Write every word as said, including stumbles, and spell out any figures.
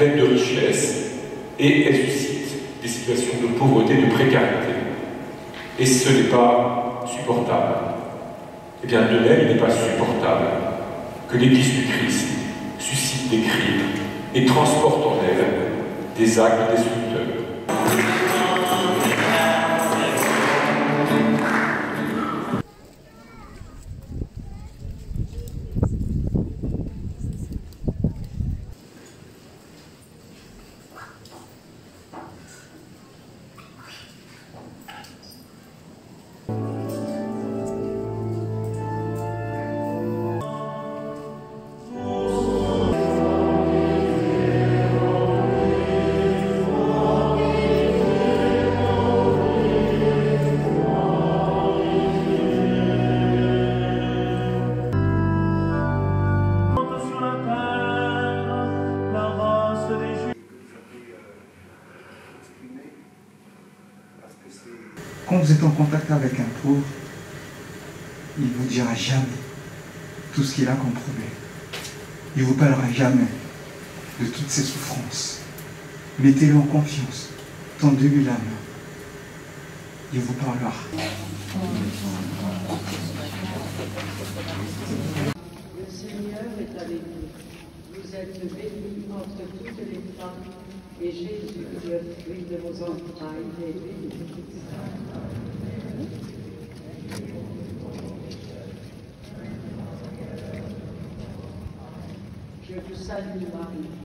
pleine de richesse, et elle suscite des situations de pauvreté, de précarité. Et ce n'est pas supportable. Eh bien, de même, il n'est pas supportable que l'Église du Christ suscite des crimes et transporte en elle des actes destructeurs. Quand vous êtes en contact avec un pauvre, il ne vous dira jamais tout ce qu'il a comme problème. Il ne vous parlera jamais de toutes ses souffrances. Mettez-le en confiance, tendez-lui la main. Il vous parlera. Le Seigneur est avec vous. Vous êtes bénie entre toutes les femmes, et Jésus, le fruit de vos entrailles, est béni. Je vous salue, Marie.